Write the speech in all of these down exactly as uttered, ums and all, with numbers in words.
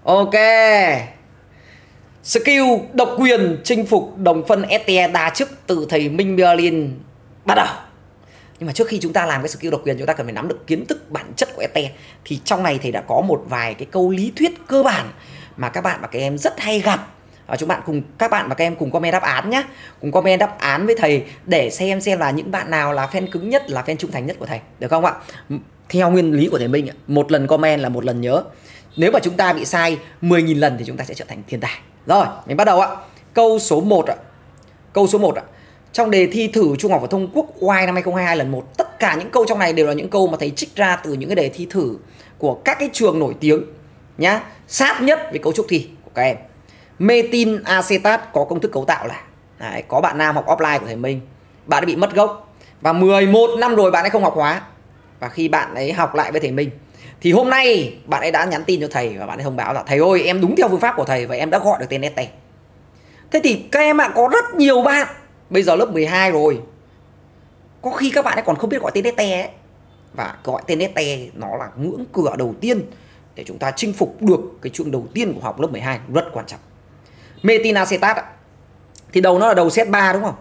Ok. Skill độc quyền chinh phục đồng phân ét tê e đa chức từ thầy Minh Berlin bắt đầu. Nhưng mà trước khi chúng ta làm cái skill độc quyền, chúng ta cần phải nắm được kiến thức bản chất của ét tê e. Thì trong này thầy đã có một vài cái câu lý thuyết cơ bản mà các bạn và các em rất hay gặp. À, chúng bạn cùng các bạn và các em cùng comment đáp án nhé. Cùng comment đáp án với thầy để xem xem là những bạn nào là fan cứng nhất, là fan trung thành nhất của thầy, được không ạ? Theo nguyên lý của thầy Minh, một lần comment là một lần nhớ. Nếu mà chúng ta bị sai mười nghìn lần thì chúng ta sẽ trở thành thiên tài. Rồi, mình bắt đầu ạ. Câu số một ạ. Câu số một ạ. Trong đề thi thử Trung học phổ thông quốc oai năm hai không hai hai lần một, tất cả những câu trong này đều là những câu mà thầy trích ra từ những cái đề thi thử của các cái trường nổi tiếng nhá, sát nhất với cấu trúc thi của các em. Metin acetat có công thức cấu tạo là đấy, có bạn nam học offline của thầy Minh, bạn ấy bị mất gốc và mười một năm rồi bạn ấy không học hóa. Và khi bạn ấy học lại với thầy Minh thì hôm nay bạn ấy đã nhắn tin cho thầy và bạn ấy thông báo là thầy ơi, em đúng theo phương pháp của thầy và em đã gọi được tên ét tê. Thế thì các em ạ, có rất nhiều bạn bây giờ lớp mười hai rồi, có khi các bạn ấy còn không biết gọi tên ét tê ấy. Và gọi tên ét tê nó là ngưỡng cửa đầu tiên để chúng ta chinh phục được cái chương đầu tiên của học lớp mười hai, rất quan trọng. Metin acetat thì đầu nó là đầu xê hát ba đúng không?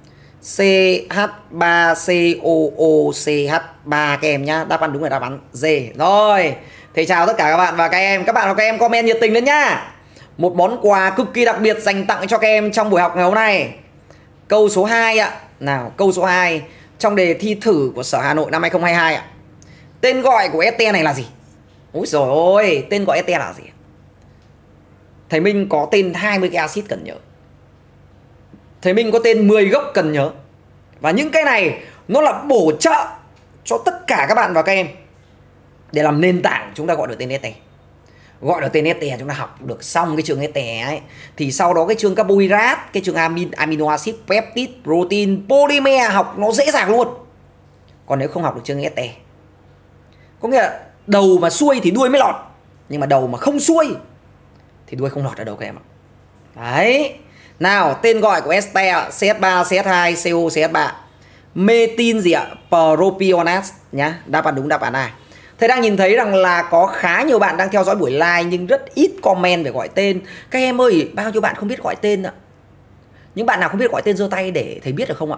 xê hát ba xê o o xê hát ba các em nhá. Đáp án đúng là đáp án D. Rồi, thầy chào tất cả các bạn và các em. Các bạn và các em comment nhiệt tình lên nhá. Một món quà cực kỳ đặc biệt dành tặng cho các em trong buổi học ngày hôm nay. Câu số hai ạ. Nào, câu số hai trong đề thi thử của Sở Hà Nội năm hai không hai hai ạ. Tên gọi của ét tê này là gì? Úi dồi ôi, tên gọi ét tê là gì? Thầy Minh có tên hai mươi cái axit cần nhớ. Thầy Minh có tên mười gốc cần nhớ. Và những cái này nó là bổ trợ cho tất cả các bạn và các em để làm nền tảng chúng ta gọi được tên ét tê. Gọi được tên ét tê chúng ta học được xong cái chương ét tê ấy thì sau đó cái chương carbohydrate, cái chương amin, amino acid, peptide, protein, polymer học nó dễ dàng luôn. Còn nếu không học được chương ét tê, có nghĩa là đầu mà xuôi thì đuôi mới lọt, nhưng mà đầu mà không xuôi thì đuôi không lọt ở đâu các em ạ. Đấy. Nào, tên gọi của ét tê xê hát ba, xê hát hai, xê o, xê hát ba. Metin gì ạ? Propionate nhá. Đáp án đúng đáp án A. Thầy đang nhìn thấy rằng là có khá nhiều bạn đang theo dõi buổi live nhưng rất ít comment về gọi tên. Các em ơi, bao nhiêu bạn không biết gọi tên ạ? Những bạn nào không biết gọi tên giơ tay để thầy biết được không ạ?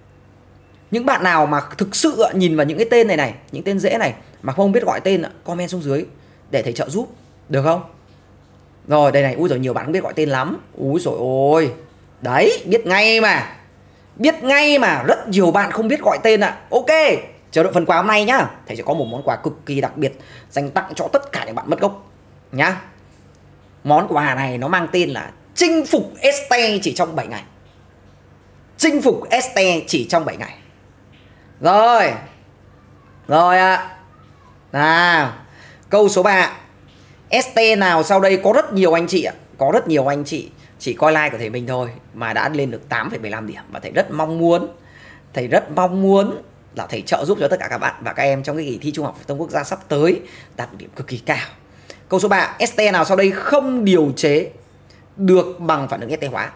Những bạn nào mà thực sự nhìn vào những cái tên này này, những tên dễ này mà không biết gọi tên, comment xuống dưới để thầy trợ giúp, được không? Rồi, đây này, úi rồi nhiều bạn không biết gọi tên lắm. Úi rồi ôi. Đấy, biết ngay mà. Biết ngay mà, rất nhiều bạn không biết gọi tên ạ. Ok, chờ đợi phần quà hôm nay nhá. Thầy sẽ có một món quà cực kỳ đặc biệt dành tặng cho tất cả những bạn mất gốc nhá. Món quà này nó mang tên là chinh phục ét tê chỉ trong bảy ngày. Chinh phục ét tê chỉ trong bảy ngày. Rồi. Rồi ạ. À. Nào, câu số ba. ét tê nào sau đây có rất nhiều anh chị ạ, có rất nhiều anh chị chỉ coi like của thầy Minh thôi mà đã lên được tám phẩy mười lăm điểm, và thầy rất mong muốn, thầy rất mong muốn là thầy trợ giúp cho tất cả các bạn và các em trong cái kỳ thi Trung học phổ thông quốc gia sắp tới đạt được điểm cực kỳ cao. Câu số ba, ét tê nào sau đây không điều chế được bằng phản ứng ét tê hóa?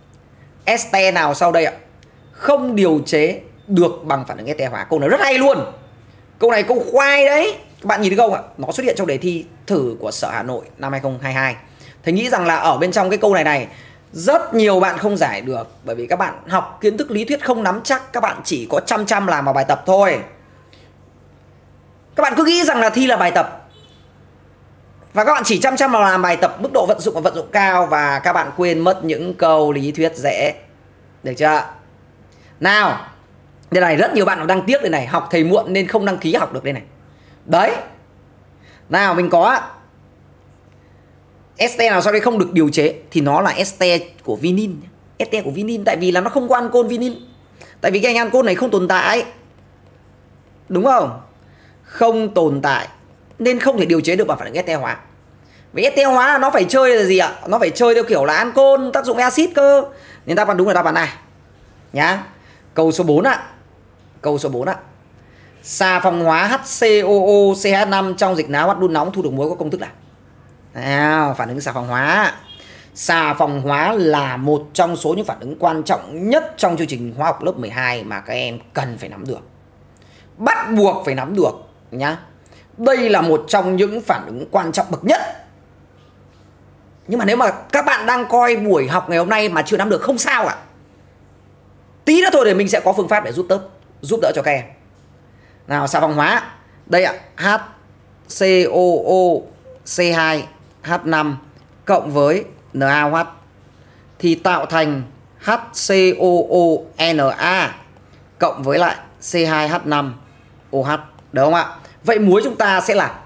ét tê nào sau đây ạ không điều chế được bằng phản ứng ét tê hóa? Câu này rất hay luôn. Câu này câu khoai đấy. Các bạn nhìn thấy không ạ? Nó xuất hiện trong đề thi thử của Sở Hà Nội năm hai không hai hai. Thầy nghĩ rằng là ở bên trong cái câu này này rất nhiều bạn không giải được, bởi vì các bạn học kiến thức lý thuyết không nắm chắc, các bạn chỉ có chăm chăm làm vào bài tập thôi. Các bạn cứ nghĩ rằng là thi là bài tập và các bạn chỉ chăm chăm vào làm bài tập mức độ vận dụng và vận dụng cao, và các bạn quên mất những câu lý thuyết dễ. Được chưa? Nào, đây này, rất nhiều bạn đang tiếc đây này, học thầy muộn nên không đăng ký học được đây này. Đấy. Nào, mình có ét tê nào sau đây không được điều chế thì nó là ét tê của vinin. ét tê của vinin tại vì là nó không có ancol vinin. Tại vì cái anh ancol này không tồn tại. Đúng không? Không tồn tại nên không thể điều chế được bằng phản ứng ét tê hóa. Vì ét tê hóa là nó phải chơi là gì ạ? Nó phải chơi theo kiểu là ancol tác dụng acid cơ. Nên đáp án đúng là đáp án này nhá. Câu số bốn ạ. Câu số bốn ạ. Xà phòng hóa hát xê o o xê hát năm trong dịch náo bắt đun nóng thu được muối có công thức là? À, phản ứng xà phòng hóa. Xà phòng hóa là một trong số những phản ứng quan trọng nhất trong chương trình hóa học lớp mười hai mà các em cần phải nắm được. Bắt buộc phải nắm được nhá. Đây là một trong những phản ứng quan trọng bậc nhất Nhưng mà nếu mà các bạn đang coi buổi học ngày hôm nay mà chưa nắm được không sao ạ. Tí nữa thôi thì mình sẽ có phương pháp để giúp tớp, giúp đỡ cho các em. Nào, xà phòng hóa. Đây ạ, HCOO C hai H năm cộng với NaOH thì tạo thành HCOONa cộng với lại C hai H năm OH, được không ạ? Vậy muối chúng ta sẽ là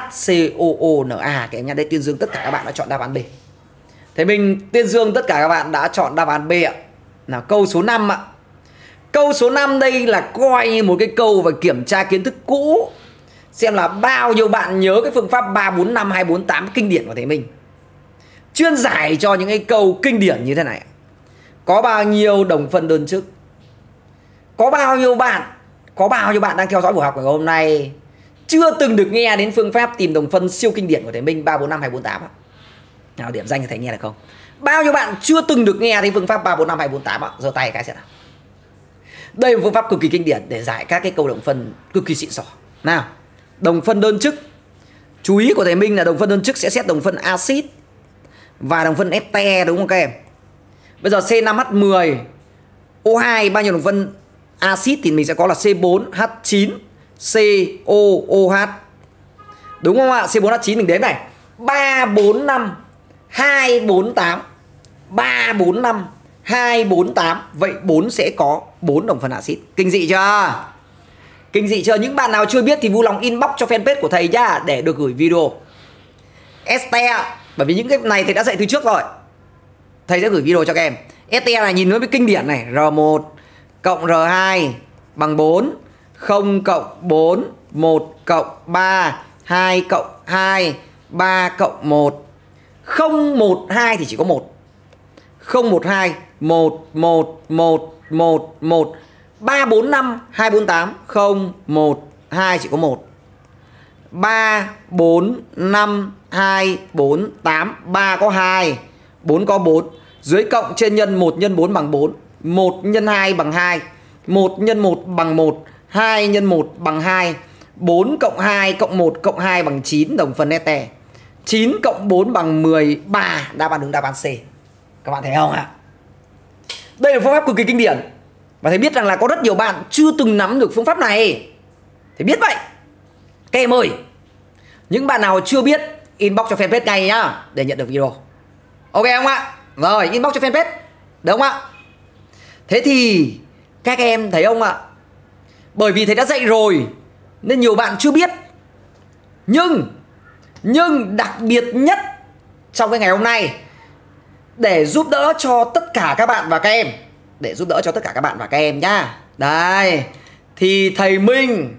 HCOONa các em nhá. Đây tuyên dương tất cả các bạn đã chọn đáp án B. Thế mình tuyên dương tất cả các bạn đã chọn đáp án B ạ. Nào, câu số năm ạ. Câu số năm đây là coi như một cái câu và kiểm tra kiến thức cũ, xem là bao nhiêu bạn nhớ cái phương pháp ba bốn năm hai bốn tám kinh điển của thầy Minh. Chuyên giải cho những cái câu kinh điển như thế này. Có bao nhiêu đồng phân đơn chức? Có bao nhiêu bạn, có bao nhiêu bạn đang theo dõi buổi học của hôm nay chưa từng được nghe đến phương pháp tìm đồng phân siêu kinh điển của thầy Minh ba bốn năm hai bốn tám ạ? Nào, điểm danh cho thầy nghe được không? Bao nhiêu bạn chưa từng được nghe đến phương pháp ba bốn năm hai bốn tám ạ? Giơ tay cái xem nào. Đây là một phương pháp cực kỳ kinh điển để giải các cái câu đồng phân cực kỳ xịn sò. Nào, đồng phân đơn chức. Chú ý của thầy Minh là đồng phân đơn chức sẽ xét đồng phân axit và đồng phân ete, đúng không các em? Bây giờ C năm H mười O hai bao nhiêu đồng phân axit thì mình sẽ có là C bốn H chín COOH. Đúng không ạ? C bốn H chín mình đếm này. ba bốn năm hai bốn tám. ba bốn năm hai bốn tám. Vậy bốn sẽ có bốn đồng phân axit. Kinh dị chưa? Kinh dị chưa? Những bạn nào chưa biết thì vui lòng inbox cho fanpage của thầy nhá, để được gửi video. Este, bởi vì những cái này thầy đã dạy từ trước rồi, thầy sẽ gửi video cho các em. Este này nhìn nó với kinh điển này. R một cộng R hai bằng bốn. không cộng bốn. một cộng ba. hai cộng hai. ba cộng một. Không một hai thì chỉ có một. Không một hai. một một một một một. Ba bốn năm hai bốn tám. Không một hai chỉ có một. Ba bốn năm hai bốn tám. Ba có hai. Bốn có bốn. Dưới cộng trên nhân. Một nhân bốn bằng bốn. Một nhân hai bằng hai. Một nhân một bằng một. Hai nhân một bằng hai. Bốn cộng hai cộng một cộng hai bằng chín đồng phân este. Chín cộng bốn bằng mười ba. Đáp án đúng đáp án C. Các bạn thấy không ạ? Đây là phương pháp cực kỳ kinh điển, và thầy biết rằng là có rất nhiều bạn chưa từng nắm được phương pháp này. Thầy biết vậy. Các em ơi, những bạn nào chưa biết inbox cho fanpage ngay nhá, để nhận được video. Ok không ạ? Rồi, inbox cho fanpage, được không ạ? Thế thì các em thấy không ạ? Bởi vì thầy đã dạy rồi nên nhiều bạn chưa biết. Nhưng Nhưng đặc biệt nhất trong cái ngày hôm nay, để giúp đỡ cho tất cả các bạn và các em, Để giúp đỡ cho tất cả các bạn và các em nhá. Đây, thì thầy Minh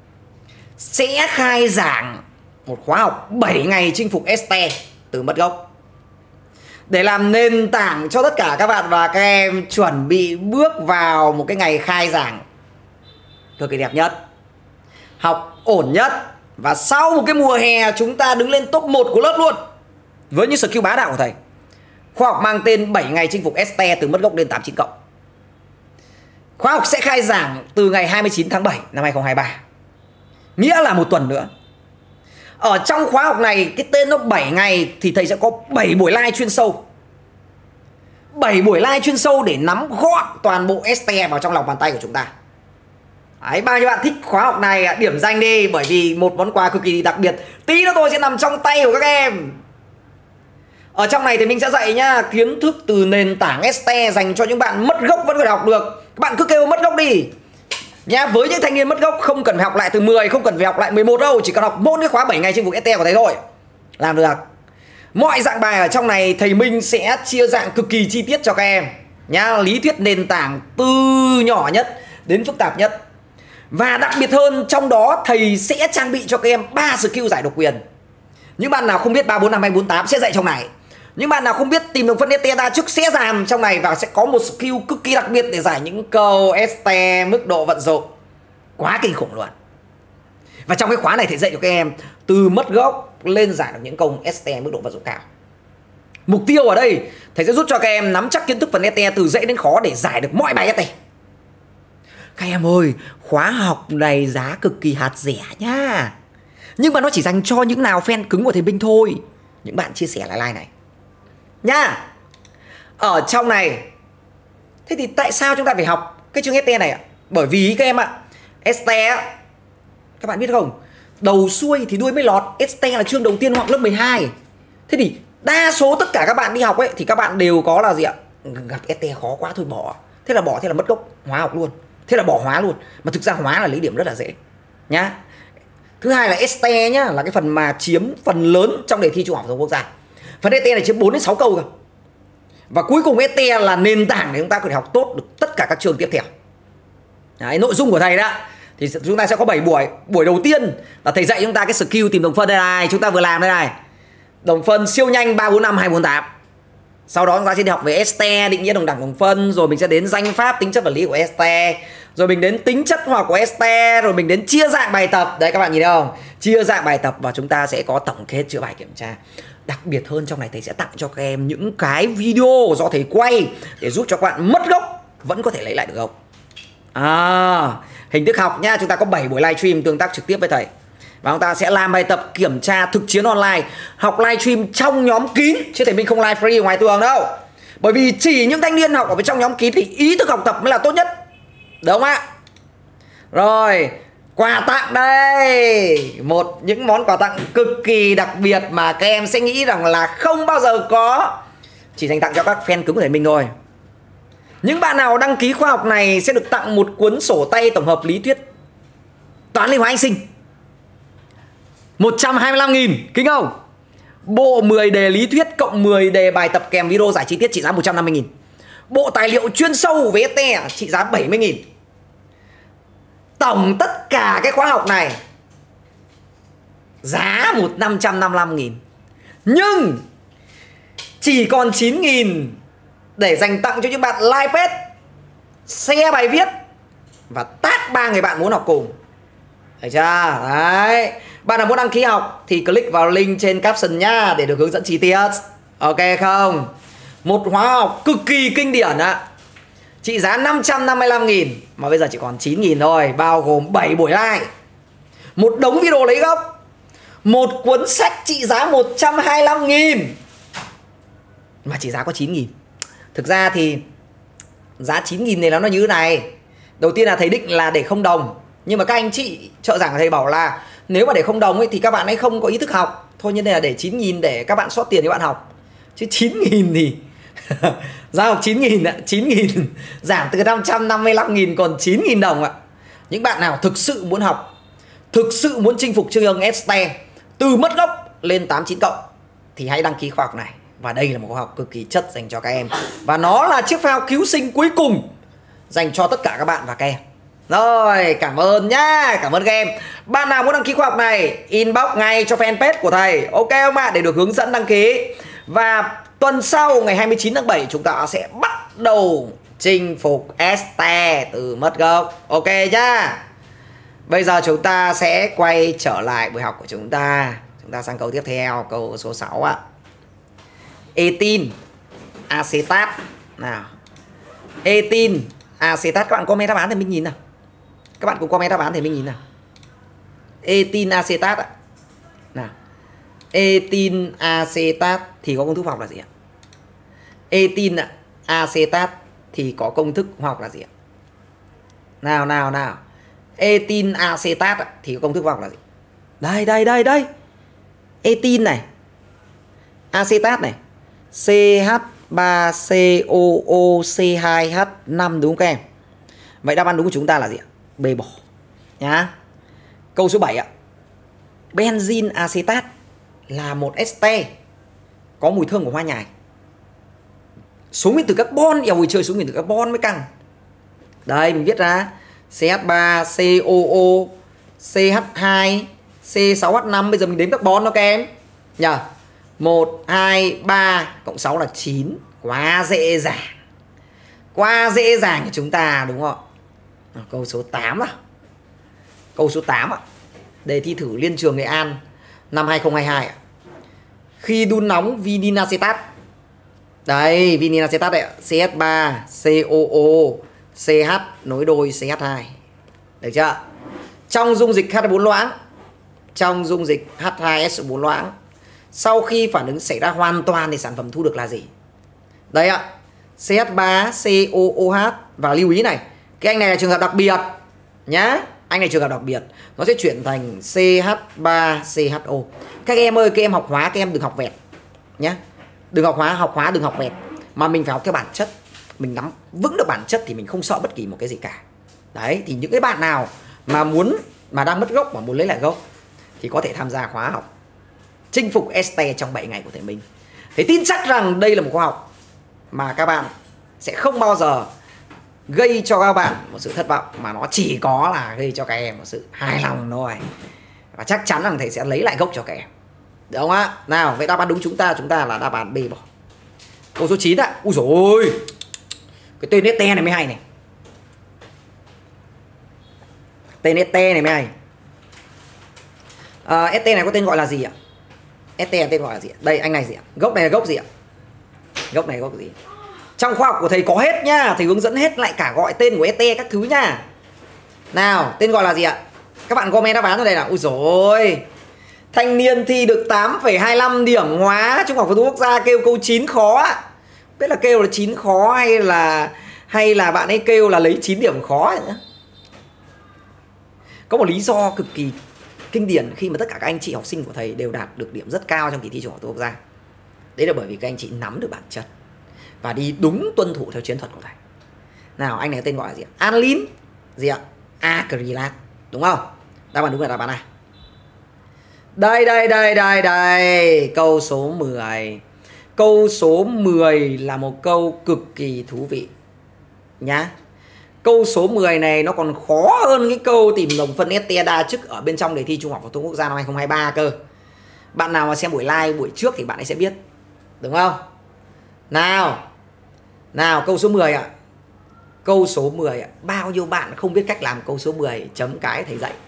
sẽ khai giảng một khóa học bảy ngày chinh phục este từ mất gốc, để làm nền tảng cho tất cả các bạn và các em chuẩn bị bước vào một cái ngày khai giảng cực kỳ đẹp nhất, học ổn nhất. Và sau một cái mùa hè chúng ta đứng lên top một của lớp luôn, với những skill bá đạo của thầy. Khóa học mang tên bảy ngày chinh phục este từ mất gốc lên tám chín cộng. Khóa học sẽ khai giảng từ ngày hai mươi chín tháng bảy năm hai không hai ba, nghĩa là một tuần nữa. Ở trong khóa học này, cái tên nó bảy ngày thì thầy sẽ có bảy buổi live chuyên sâu. bảy buổi live chuyên sâu để nắm gọn toàn bộ este vào trong lòng bàn tay của chúng ta. Đấy, bao nhiêu bạn thích khóa học này điểm danh đi, bởi vì một món quà cực kỳ đặc biệt tí nữa tôi sẽ nằm trong tay của các em. Ở trong này thì mình sẽ dạy nhá, kiến thức từ nền tảng este dành cho những bạn mất gốc vẫn phải học được. Các bạn cứ kêu mất gốc đi nhá. Với những thanh niên mất gốc không cần phải học lại từ mười, không cần phải học lại mười một đâu, chỉ cần học mỗi cái khóa bảy ngày chinh phục este của thầy thôi, làm được. Mọi dạng bài ở trong này thầy Minh sẽ chia dạng cực kỳ chi tiết cho các em nhá, lý thuyết nền tảng từ nhỏ nhất đến phức tạp nhất. Và đặc biệt hơn, trong đó thầy sẽ trang bị cho các em ba skill giải độc quyền. Những bạn nào không biết ba bốn năm hai bốn tám sẽ dạy trong này. Những bạn nào không biết tìm đồng phân este đa chức sẽ làm trong này, và sẽ có một skill cực kỳ đặc biệt để giải những câu este mức độ vận dụng quá kinh khủng luôn. Và trong cái khóa này thầy dạy cho các em từ mất gốc lên giải được những câu este mức độ vận dụng cao. Mục tiêu ở đây thầy sẽ giúp cho các em nắm chắc kiến thức phần este từ dễ đến khó để giải được mọi bài este. Các em ơi, khóa học này giá cực kỳ hạt rẻ nhá, nhưng mà nó chỉ dành cho những nào fan cứng của thầy Minh thôi. Những bạn chia sẻ lại like này, nha. Ở trong này, thế thì tại sao chúng ta phải học cái chương ét tê này ạ? Bởi vì các em ạ, ét tê á, các bạn biết không, đầu xuôi thì đuôi mới lọt. ét tê là chương đầu tiên học lớp mười hai. Thế thì đa số tất cả các bạn đi học ấy thì các bạn đều có là gì ạ? Gặp ét tê khó quá thôi bỏ. Thế là bỏ, thế là mất gốc hóa học luôn. Thế là bỏ hóa luôn. Mà thực ra hóa là lấy điểm rất là dễ nhá. Thứ hai là ét tê nhá, là cái phần mà chiếm phần lớn trong đề thi Trung học phổ thông quốc gia. Phần ét tê này chiếm bốn đến sáu câu cơ. Và cuối cùng ét tê là nền tảng để chúng ta có thể học tốt được tất cả các trường tiếp theo. Đấy, nội dung của thầy đó thì chúng ta sẽ có bảy buổi. Buổi đầu tiên là thầy dạy chúng ta cái skill tìm đồng phân đây này, chúng ta vừa làm đây này. Đồng phân siêu nhanh ba bốn năm hai bốn tám. Sau đó chúng ta sẽ đi học về ét tê, định nghĩa đồng đẳng đồng phân, rồi mình sẽ đến danh pháp tính chất vật lý của ét tê, rồi mình đến tính chất hóa học của ét tê, rồi mình đến chia dạng bài tập. Đấy các bạn nhìn thấy không? Chia dạng bài tập và chúng ta sẽ có tổng kết chữa bài kiểm tra. Đặc biệt hơn trong này thầy sẽ tặng cho các em những cái video do thầy quay để giúp cho các bạn mất gốc vẫn có thể lấy lại được gốc. À, hình thức học nhá, chúng ta có bảy buổi livestream tương tác trực tiếp với thầy. Và chúng ta sẽ làm bài tập kiểm tra thực chiến online, học livestream trong nhóm kín, chứ thầy mình không live free ngoài tường đâu. Bởi vì chỉ những thanh niên học ở trong nhóm kín thì ý thức học tập mới là tốt nhất. Đúng không ạ? Rồi, quà tặng đây. Một những món quà tặng cực kỳ đặc biệt mà các em sẽ nghĩ rằng là không bao giờ có, chỉ dành tặng cho các fan cứng của thầy mình thôi. Những bạn nào đăng ký khóa học này sẽ được tặng một cuốn sổ tay tổng hợp lý thuyết toán lý hóa anh sinh một trăm hai mươi lăm nghìn, kinh không? Bộ mười đề lý thuyết cộng mười đề bài tập kèm video giải chi tiết trị giá một trăm năm mươi nghìn. Bộ tài liệu chuyên sâu về ét tê trị giá bảy mươi nghìn. Tổng tất cả cái khóa học này giá một năm trăm năm mươi lăm nghìn. Nhưng chỉ còn chín nghìn để dành tặng cho những bạn like page, share bài viết và tag ba người bạn muốn học cùng. Thấy chưa? Đấy. Bạn nào muốn đăng ký học thì click vào link trên caption nhá để được hướng dẫn chi tiết. Ok không? Một khóa học cực kỳ kinh điển ạ. Trị giá năm trăm năm mươi lăm nghìn mà bây giờ chỉ còn chín nghìn thôi, bao gồm bảy buổi live, một đống video lấy gốc, một cuốn sách trị giá một trăm hai mươi lăm nghìn mà chỉ giá có chín nghìn. Thực ra thì giá chín nghìn này nó như thế này. Đầu tiên là thầy định là để không đồng, nhưng mà các anh chị trợ giảng thầy bảo là nếu mà để không đồng ấy thì các bạn ấy không có ý thức học. Thôi như đây là để chín nghìn để các bạn xót tiền cho bạn học. Chứ chín nghìn thì giá học chín nghìn ạ, chín nghìn giảm từ năm trăm năm mươi lăm nghìn còn chín nghìn đồng ạ. Những bạn nào thực sự muốn học, thực sự muốn chinh phục chương ét tê từ mất gốc lên tám chín cộng thì hãy đăng ký khóa học này. Và đây là một khóa học cực kỳ chất dành cho các em. Và nó là chiếc phao cứu sinh cuối cùng dành cho tất cả các bạn và các em. Rồi, cảm ơn nhá, cảm ơn các em. Bạn nào muốn đăng ký khóa học này, inbox ngay cho fanpage của thầy, ok không ạ, để được hướng dẫn đăng ký. Và tuần sau ngày hai mươi chín tháng bảy chúng ta sẽ bắt đầu chinh phục ét tê từ mất gốc. Ok nhá. Bây giờ chúng ta sẽ quay trở lại buổi học của chúng ta. Chúng ta sang câu tiếp theo, câu số sáu ạ. Etin acetat. Nào, etin acetat, các bạn comment đáp án thì mình nhìn nào. Các bạn cùng comment đáp án thì mình nhìn nào. Etin acetat ạ. Nào, etin acetat thì có công thức hóa học là gì ạ? Etin acetat thì có công thức hóa học là gì ạ? Nào nào nào. Etin acetat thì có công thức hóa học là gì? Đây đây đây đây. Etin này, acetat này, xê hát ba xê o o xê hai hát năm, đúng không các em? Vậy đáp án đúng của chúng ta là gì ạ? B bỏ nhá. Câu số bảy ạ. Benzene acetat là một ester có mùi thơm của hoa nhài. Số nguyên tử carbon, eo ơi chơi số nguyên tử carbon mới căng. Đây mình viết ra xê hát ba xê o o xê hát hai xê sáu hát năm. Bây giờ mình đếm carbon đó các em nhờ. Một, hai, ba cộng sáu là chín. Quá dễ dàng. Quá dễ dàng cho chúng ta đúng không? Câu số tám à. Câu số tám ạ. Đề thi thử Liên Trường Nghệ An năm hai không hai hai ạ. Khi đun nóng vinil acetat. Đây, vinil acetat đây ạ. xê hát ba xê o o xê hát nối đôi xê hát hai. Được chưa? Trong dung dịch hát bốn loãng, trong dung dịch hát hai ét o bốn loãng Sau khi phản ứng xảy ra hoàn toàn thì sản phẩm thu được là gì? Đấy ạ, xê hát ba xê o o hát. Và lưu ý này, cái anh này là trường hợp đặc biệt nhá. Anh này trường hợp đặc biệt, nó sẽ chuyển thành xê hát ba xê hát o. Các em ơi, các em học hóa, các em đừng học vẹt nhá. Đừng học hóa, học hóa đừng học vẹt, mà mình phải học theo bản chất. Mình nắm vững được bản chất thì mình không sợ bất kỳ một cái gì cả. Đấy, thì những cái bạn nào mà muốn, mà đang mất gốc mà muốn lấy lại gốc thì có thể tham gia khóa học chinh phục ét tê trong bảy ngày của thầy Minh. Thầy tin chắc rằng đây là một khóa học mà các bạn sẽ không bao giờ gây cho các bạn một sự thất vọng, mà nó chỉ có là gây cho các em một sự hài lòng thôi. Và chắc chắn rằng thầy sẽ lấy lại gốc cho các em, được không ạ? Nào, vậy đáp án đúng chúng ta chúng ta là đáp án B bỏ. Câu số chín ạ. Ui dồi ôi, cái tên ét tê này mới hay này. Tên ét tê này mới hay. à, ét tê này có tên gọi là gì ạ? ét tê tên gọi là gì ạ? Đây, anh này gì ạ? Gốc này là gốc gì ạ? Gốc này gốc gì? Trong khoa học của thầy có hết nhá, thầy hướng dẫn hết, lại cả gọi tên của ét tê các thứ nha. Nào, tên gọi là gì ạ? Các bạn comment đáp án ở đây nào. Ui dồi ôi, thanh niên thi được tám phẩy hai lăm điểm hóa Trung học phổ thông quốc gia kêu câu chín khó. Biết là kêu là chín khó hay là hay là bạn ấy kêu là lấy chín điểm khó nữa. Có một lý do cực kỳ kinh điển khi mà tất cả các anh chị học sinh của thầy đều đạt được điểm rất cao trong kỳ thi Trung học phổ thông quốc gia. Đấy là bởi vì các anh chị nắm được bản chất và đi đúng tuân thủ theo chiến thuật của thầy. Nào, anh này tên gọi là gì ạ? Anilin gì ạ? Acrylat, đúng không? Đáp án đúng là đáp án này. Đây đây đây đây đây, câu số mười. Câu số mười là một câu cực kỳ thú vị nhá. Câu số mười này nó còn khó hơn cái câu tìm đồng phân ét tê đa chức ở bên trong đề thi Trung học phổ thông quốc gia năm hai không hai ba cơ. Bạn nào mà xem buổi live buổi trước thì bạn ấy sẽ biết, đúng không? Nào, nào câu số mười ạ. Câu số mười ạ. Bao nhiêu bạn không biết cách làm câu số mười? Chấm cái thầy dạy.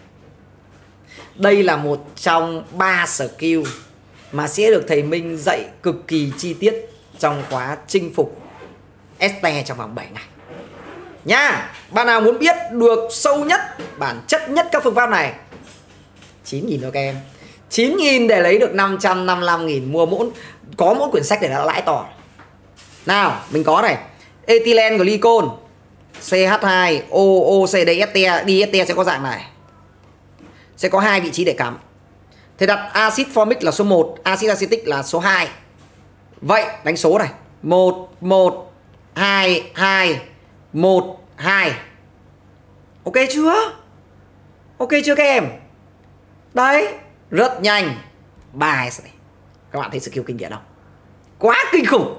Đây là một trong ba skill mà sẽ được thầy Minh dạy cực kỳ chi tiết trong khóa chinh phục ét tê trong vòng bảy ngày nha. Bạn nào muốn biết được sâu nhất, bản chất nhất các phương pháp này, chín nghìn thôi các em. chín nghìn để lấy được năm trăm năm mươi lăm nghìn, mua mỗi, có mỗi quyển sách để đã lãi to. Nào, mình có này, ethylene glycol, xê hát hai O O C, đây ét tê, đi ét tê sẽ có dạng này. Sẽ có hai vị trí để cắm. Thế đặt axit formic là số một, axit acetic là số hai. Vậy đánh số này, một một hai hai một hai. Ok chưa? Ok chưa các em? Đấy, rất nhanh. Bài này. Các bạn thấy skill kinh điển không? Quá kinh khủng.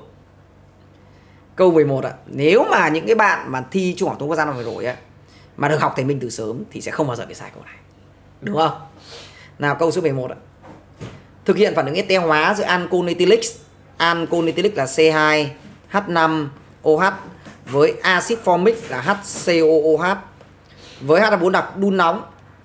Câu mười một ạ. Nếu mà những cái bạn mà thi Trung học phổ thông quốc gia năm vừa rồi á, mà được học thầy Minh từ sớm thì sẽ không bao giờ bị sai câu này, đúng không? Nào, câu số mười một ạ. Thực hiện phản ứng ét tê hóa giữa ancol ethylic, ancol ethylic là xê hai H năm O H với axit formic là H C O O H với H bốn đặc đun nóng,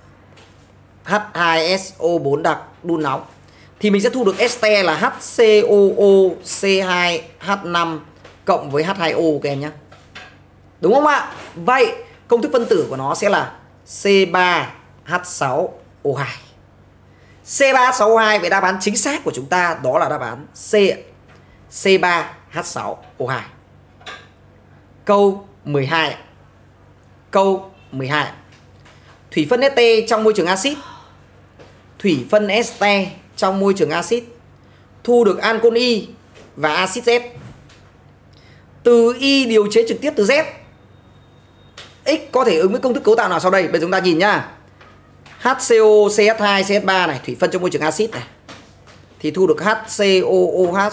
H hai S O bốn đặc đun nóng, thì mình sẽ thu được ester là H C O O C hai H năm cộng với H hai O các em nhé. Đúng không ạ? Vậy công thức phân tử của nó sẽ là C ba H sáu O hai. C ba H sáu O hai, về đáp án chính xác của chúng ta đó là đáp án C, C ba H sáu O hai. Câu mười hai. Câu mười hai. Thủy phân ester trong môi trường axit. Thủy phân ester trong môi trường axit thu được ancol Y và axit Z. Từ Y điều chế trực tiếp từ Z. X có thể ứng với công thức cấu tạo nào sau đây? Bây giờ chúng ta nhìn nhá. HCO, C H hai, C H ba này, thủy phân trong môi trường axit này, thì thu được H C O O H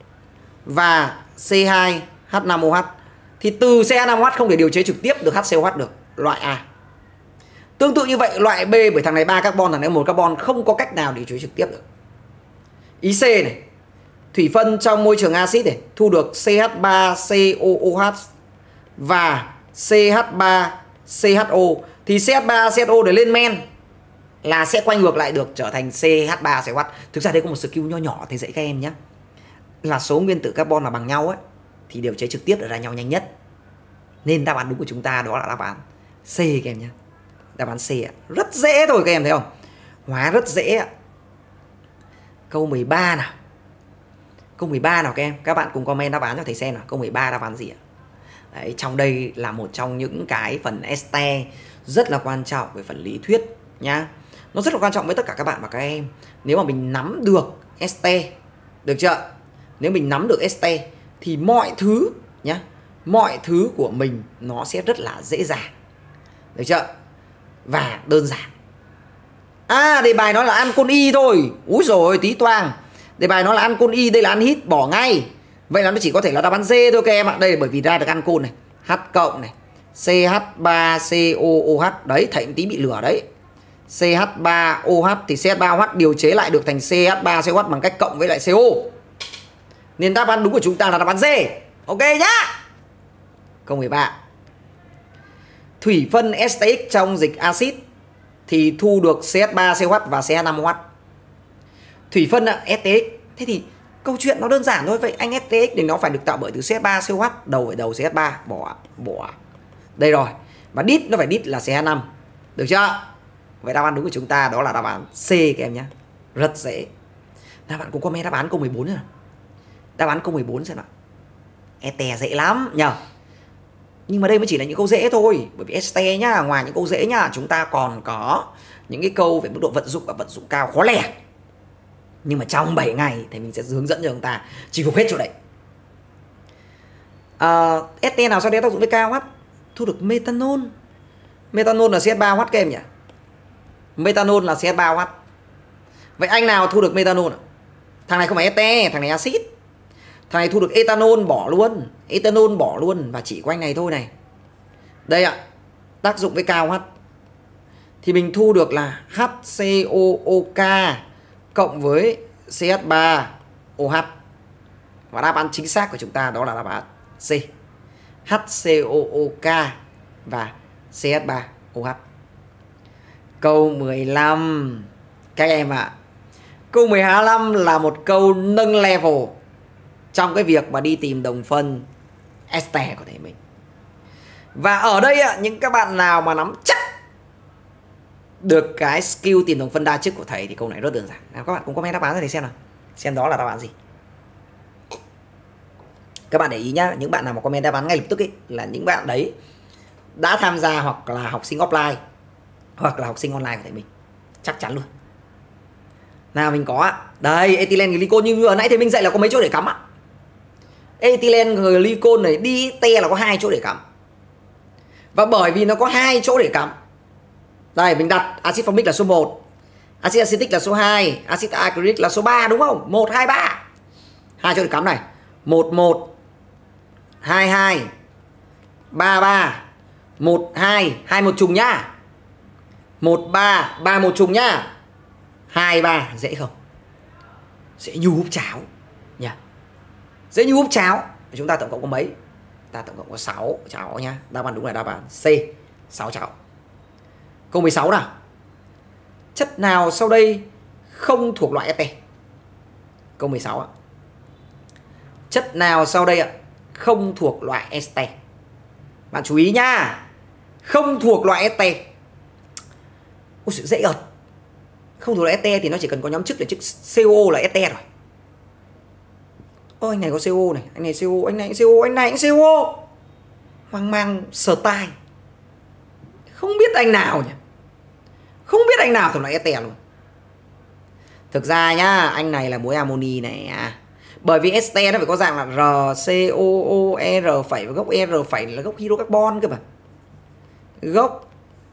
và C hai H năm O H. Thì từ C H năm O H không thể điều chế trực tiếp được H C O H được, loại A. Tương tự như vậy loại B, bởi thằng này ba carbon, thằng này một carbon, không có cách nào điều chế trực tiếp được. Ý C này, thủy phân trong môi trường axit này thu được C H ba C O O H và C H ba C H O, thì C H ba C H O để lên men là sẽ quay ngược lại được trở thành C H ba C O H. Thực ra đây có một skill nho nhỏ thầy dạy các em nhé, là số nguyên tử carbon là bằng nhau ấy thì điều chế trực tiếp được ra nhau nhanh nhất. Nên đáp án đúng của chúng ta đó là đáp án C các em nhé. Đáp án C ạ. Rất dễ thôi các em thấy không? Hóa rất dễ ạ. Câu mười ba nào. Câu mười ba nào các em, các bạn cùng comment đáp án cho thầy xem nào. Câu mười ba đáp án gì ạ? Đấy, trong đây là một trong những cái phần ét tê rất là quan trọng về phần lý thuyết nhá. Nó rất là quan trọng với tất cả các bạn và các em. Nếu mà mình nắm được ét tê, được chưa? Nếu mình nắm được ét tê thì mọi thứ nhá, mọi thứ của mình nó sẽ rất là dễ dàng, được chưa? Và đơn giản. À, đề bài nói là ancol Y thôi. Úi rồi tí toang. Đề bài nói là ancol Y, đây là ăn hít, bỏ ngay. Vậy là nó chỉ có thể là đáp án D thôi các em ạ. Đây là bởi vì ra được ancol này, H cộng này, xê hát ba xê o ô hát. Đấy, thầy tí bị lừa đấy. xê hát ba ô hát thì xê hát ba ô hát điều chế lại được thành xê hát ba xê o hát bằng cách cộng với lại xê o. Nên đáp án đúng của chúng ta là đáp án D. Ok nhá. Câu mười ba. Thủy phân ét tê ích trong dịch axit thì thu được xê hát ba xê o hát và xê hát năm ô hát. Thủy phân ét tê ích. Thế thì câu chuyện nó đơn giản thôi. Vậy anh ét tê ích thì nó phải được tạo bởi từ xê hát ba xê o hát, đầu phải đầu xê hát ba, bỏ bỏ. Đây rồi. Và đít nó phải đít là xê hát năm. Được chưa? Vậy đáp án đúng của chúng ta đó là đáp án C các em nhé. Rất dễ. Các bạn cùng comment đáp án câu mười bốn nữa nào. Đáp án câu mười bốn xem nào. ét tê dễ lắm nhờ. Nhưng mà đây mới chỉ là những câu dễ thôi. Bởi vì ét tê nhá, ngoài những câu dễ nhá, chúng ta còn có những cái câu về mức độ vận dụng và vận dụng cao khó lẻ. Nhưng mà trong bảy ngày thì mình sẽ hướng dẫn cho chúng ta chinh phục hết chỗ đấy. à, ét tê nào sau đấy tác dụng với ca ô hát? Thu được methanol. Methanol là xê hát ba ô hát các em nhỉ? Methanol là xê hát ba ô hát. Vậy anh nào thu được methanol? Thằng này không phải ét tê, thằng này axit. Thằng này thu được ethanol, bỏ luôn. Ethanol bỏ luôn. Và chỉ có anh này thôi này. Đây ạ. Tác dụng với ca ô hát thì mình thu được là hát xê o ô ca cộng với xê hát ba ô hát. Và đáp án chính xác của chúng ta đó là đáp án C, hát xê o ô ca và xê hát ba ô hát. Câu mười lăm các em ạ. À, câu mười lăm là một câu nâng level trong cái việc mà đi tìm đồng phân ester của thầy mình. Và ở đây ạ, những các bạn nào mà nắm chắc được cái skill tìm đồng phân đa chức của thầy thì câu này rất đơn giản. Nào, các bạn cùng comment đáp án ra để xem nào. Xem đó là đáp án gì. Các bạn để ý nhá, những bạn nào mà comment đáp án ngay lập tức ấy là những bạn đấy đã tham gia hoặc là học sinh offline hoặc là học sinh online của thầy mình. Chắc chắn luôn. Nào mình có ạ. Đây, ethylene glycol như vừa nãy thì mình dạy là có mấy chỗ để cắm ạ. Ethylene glycol này đi te là có hai chỗ để cắm. Và bởi vì nó có hai chỗ để cắm. Đây mình đặt axit formic là số một, axit acetic là số hai, axit acrylic là số ba đúng không? một, hai, ba. Hai chỗ để cắm này. một, một, hai, hai, ba, ba, một, hai, hai một trùng nhá. một, ba, ba một trùng nhá. hai, ba, dễ không? Dễ như húp cháo nha. Dễ như húp cháo. Chúng ta tổng cộng có mấy? Ta tổng cộng có sáu cháo nhá. Đáp án đúng là đáp án C, sáu cháo. Câu mười sáu nào. Chất nào sau đây không thuộc loại ester? Câu mười sáu ạ. Chất nào sau đây ạ không thuộc loại ester? Bạn chú ý nhá. Không thuộc loại ester. Ôi sự dễ ợt. Không thuộc loại ester thì nó chỉ cần có nhóm chức là chức xê o là ester rồi. Ôi anh này có xê o này, anh này xê o, anh này xê o, anh này cũng xê o. Hoang mang sờ tai. Không biết anh nào nhỉ? Không biết anh nào thuộc loại ester luôn. Thực ra nhá, anh này là muối amoni này à. Bởi vì ester nó phải có dạng là rờ xê o ô R phẩy và gốc R phẩy là gốc hydrocarbon cơ mà. Gốc